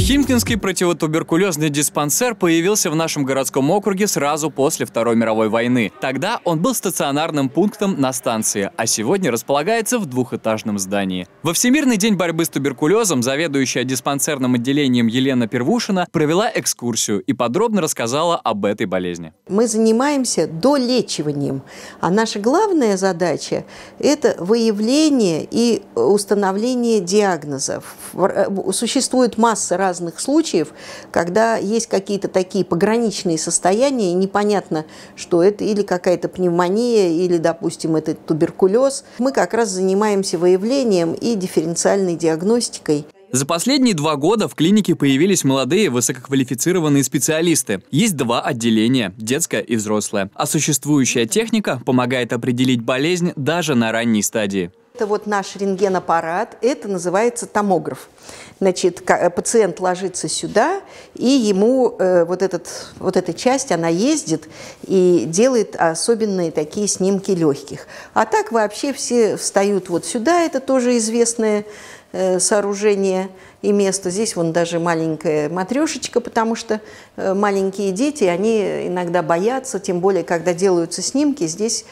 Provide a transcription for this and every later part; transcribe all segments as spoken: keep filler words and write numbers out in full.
Химкинский противотуберкулезный диспансер появился в нашем городском округе сразу после Второй мировой войны. Тогда он был стационарным пунктом на станции, а сегодня располагается в двухэтажном здании. Во Всемирный день борьбы с туберкулезом заведующая диспансерным отделением Елена Первушина провела экскурсию и подробно рассказала об этой болезни. Мы занимаемся долечиванием, а наша главная задача – это выявление и установление диагнозов. Существует масса разных случаев, когда есть какие-то такие пограничные состояния, и непонятно, что это или какая-то пневмония, или, допустим, это туберкулез. Мы как раз занимаемся выявлением и дифференциальной диагностикой. За последние два года в клинике появились молодые высококвалифицированные специалисты. Есть два отделения – детское и взрослое. А существующая техника помогает определить болезнь даже на ранней стадии. Это вот наш рентгенаппарат, это называется томограф. Значит, пациент ложится сюда, и ему э, вот, этот, вот эта часть, она ездит и делает особенные такие снимки легких. А так вообще все встают вот сюда, это тоже известное э, сооружение и место. Здесь вон даже маленькая матрешечка, потому что э, маленькие дети, они иногда боятся, тем более, когда делаются снимки, здесь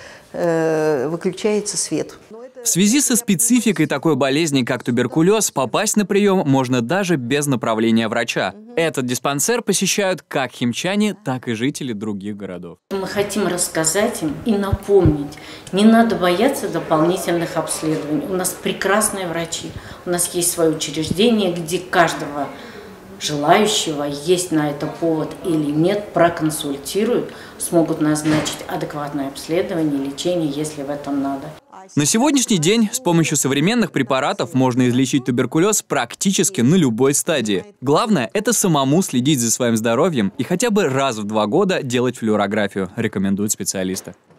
э, выключается свет. В связи со спецификой такой болезни, как туберкулез, попасть на прием можно даже без направления врача. Этот диспансер посещают как химчане, так и жители других городов. Мы хотим рассказать им и напомнить, не надо бояться дополнительных обследований. У нас прекрасные врачи, у нас есть свое учреждение, где каждого желающего есть на это повод или нет, проконсультируют, смогут назначить адекватное обследование, лечение, если в этом надо. На сегодняшний день с помощью современных препаратов можно излечить туберкулез практически на любой стадии. Главное – это самому следить за своим здоровьем и хотя бы раз в два года делать флюорографию, рекомендуют специалисты.